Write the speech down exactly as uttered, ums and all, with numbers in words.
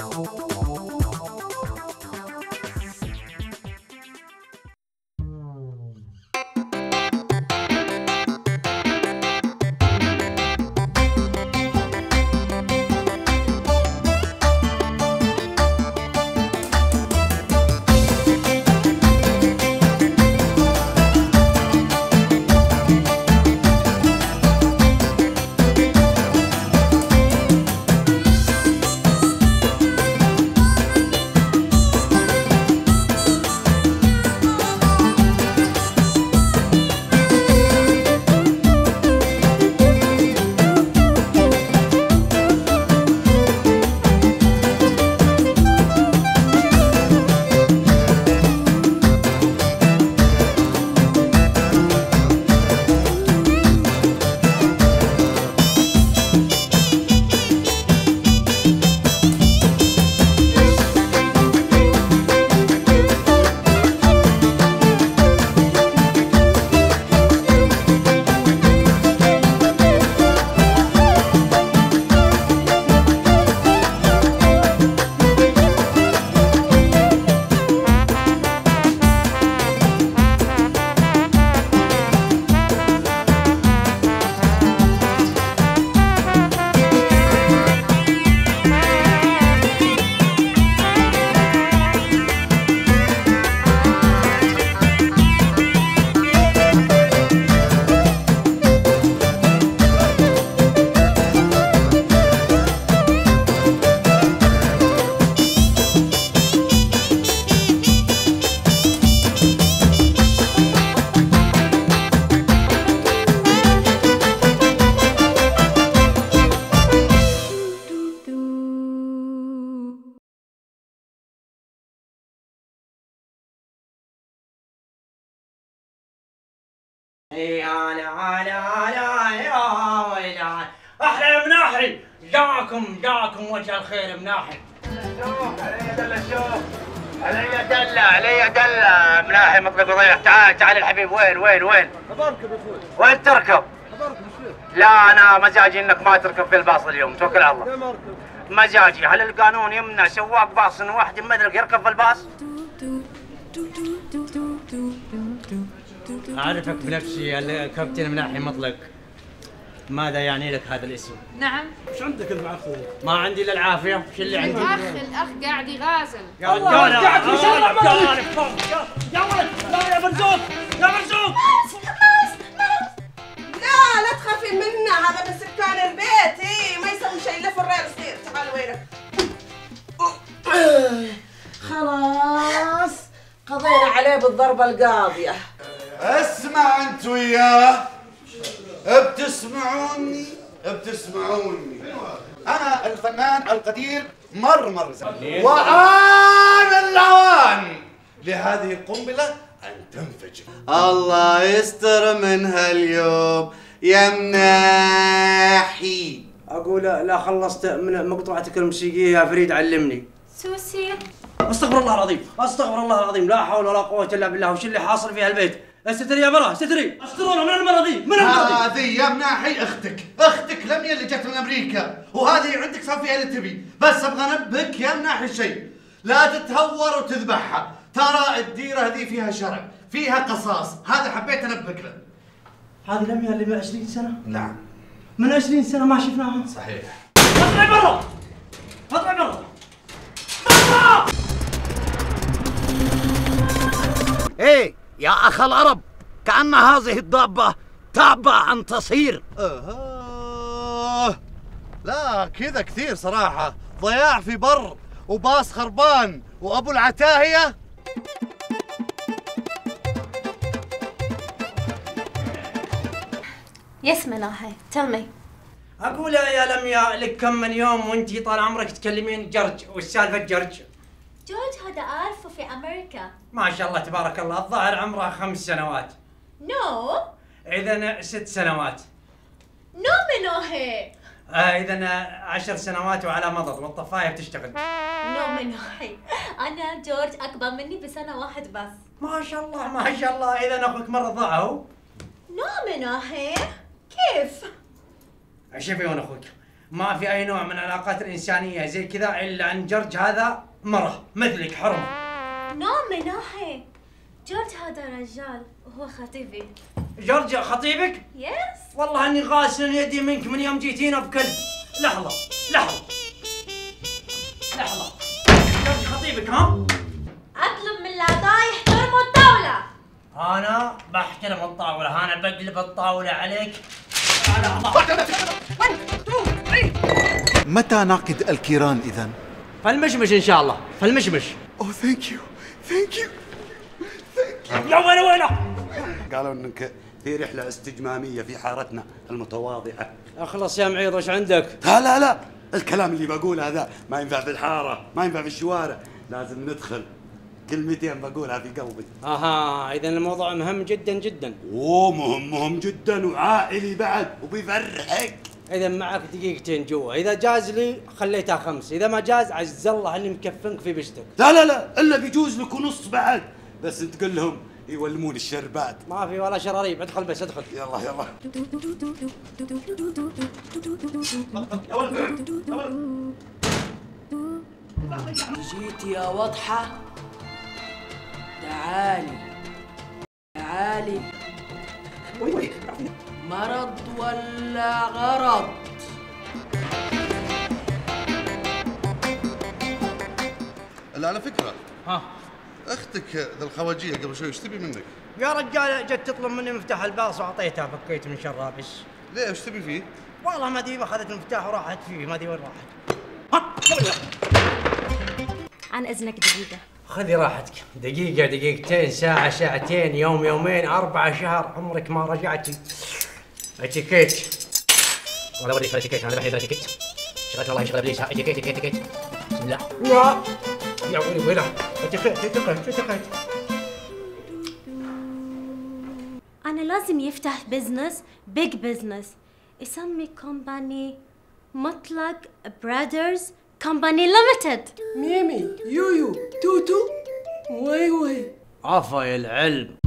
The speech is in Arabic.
اي هلا هلا هلا يا ويلان احلى مناحي جاكم جاكم وجه الخير مناحي. شوف علي دله شوف علي دله علي دله مناحي مطلق وضيع. تعال تعال الحبيب. وين وين وين؟ بركب يا اخوي. وين تركب؟ بركب شوي. لا انا مزاجي انك ما تركب في الباص اليوم. توكل على الله. ليه ما اركب؟ مزاجي. هل القانون يمنع سواق باص ان واحد مدرك يركب في الباص؟ أعرفك بنفسي الكابتن مناحي مطلق. ماذا يعني لك هذا الاسم؟ نعم. ايش عندك المعخ؟ ما عندي الا العافية. ايش اللي عندي؟ الأخ الأخ قاعد يغازل. يا رجال قاعد في شارع يا ولد. لا يا مرزوق يا مرزوق. لا لا تخافي منه، هذا من سكان البيت. اي ما يسوي شيء. لف الرير سير. تعال وينك. خلاص قضينا عليه بالضربة القاضية. اسمع انت وياه. بتسمعوني بتسمعوني انا الفنان القدير مرمر زين، وآن الأوان لهذه القنبلة أن تنفجر. الله يستر منها اليوم يا مناحي. اقول لا خلصت من مقطوعتك الموسيقيه يا فريد علمني. سوسي. استغفر الله العظيم استغفر الله العظيم لا حول ولا قوه الا بالله. وش اللي حاصل في هالبيت؟ استتري يا مرة استتري. استرونا من المرة ذي من المرة ذي. هذه يا مناحي اختك اختك لميا اللي جت من امريكا، وهذه عندك سوي فيها اللي تبي. بس ابغى انبهك يا مناحي شيء، لا تتهور وتذبحها. ترى الديره هذه فيها شرع فيها قصاص. هذا حبيت انبهك له. هذه لميا اللي من عشرين سنة؟ نعم من عشرين سنة ما شفناها. صحيح. اطلع برا اطلع برا برا. ايه يا اخ العرب، كأن هذه الدابة تابة أن تصير. آه لا كذا كثير صراحة. ضياع في بر وباص خربان وأبو العتاهية. يس مناحي tell me. اقول يا لميا لك كم من يوم وانتي طال عمرك تكلمين جرج. والسالفة جرج؟ جورج هذا أعرفه في أمريكا. ما شاء الله تبارك الله. الظاهر عمره خمس سنوات. نو. إذا ست سنوات. نو مناحي. آه إذا عشر سنوات وعلى مضض والطفاية بتشتغل. نو مناحي. أنا جورج أكبر مني بسنة واحد بس. ما شاء الله ما شاء الله. إذا أخوك مرة ضاع هو. نو مناحي. كيف؟ شوفي وين أخوك. ما في اي نوع من العلاقات الانسانيه زي كذا الا ان جورج هذا مره مثلك حرمه. نو مناحي، جورج هذا رجال وهو خطيبي. جورج خطيبك؟ يس. والله اني غاسل يدي منك من يوم جيتينا بكلب. لحظه لحظه لحظه، جورج خطيبك ها؟ اطلب من العطاء يحترموا الطاوله. انا بحترم الطاوله، انا بقلب الطاوله عليك. متى نعقد الكيران إذن؟ فالمشمش ان شاء الله، فالمشمش. أوه ثانك يو ثانك يو. يا وين وينه؟ قالوا انك في رحله استجماميه في حارتنا المتواضعه. اخلص يا معيض وش عندك؟ لا لا لا، الكلام اللي بقوله هذا ما ينفع في الحاره، ما ينفع في الشوارع، لازم ندخل كلمتين بقولها في قلبي. اها، اذا الموضوع مهم جدا جدا. اوه مهم مهم جدا وعائلي بعد وبيفرحك. اذا معك دقيقتين جوا، اذا جاز لي خليتها خمس، اذا ما جاز عز الله اني مكفنك في بشتك. لا لا لا، الا بيجوز لك ونص بعد، بس انت قل لهم يولمون الشربات. ما في ولا شراريب، ادخل بس ادخل. يلا يلا. جيت يا وضحة، تعالي تعالي. مرض ولا غرض؟ لا على فكرة ها اختك ذا الخواجية قبل شوي ايش تبي منك؟ يا رجال جت تطلب مني مفتاح الباص واعطيتها، فكيت من شرها بس. ليه ايش تبي فيه؟ والله ما ادري، اخذت المفتاح وراحت فيه، ما ادري وين راحت. عن اذنك دقيقة. خذي راحتك، دقيقة دقيقتين ساعة ساعتين يوم يومين أربعة شهر، عمرك ما رجعتي. اتيكيت. ولا اوريك الاتيكيت، انا بحب الاتيكيت. شغلت والله شغلة ابليس، اتيكيت اتيكيت اتيكيت. بسم الله. لا يا ويلي ويلي، اتيكيت اتيكيت اتيكيت. أنا لازم يفتح بزنس، بيج بزنس، يسمي كومباني مطلق برادرز كومباني ليمتد. ميمي يويو توتو وي وي. عفا يا العلم،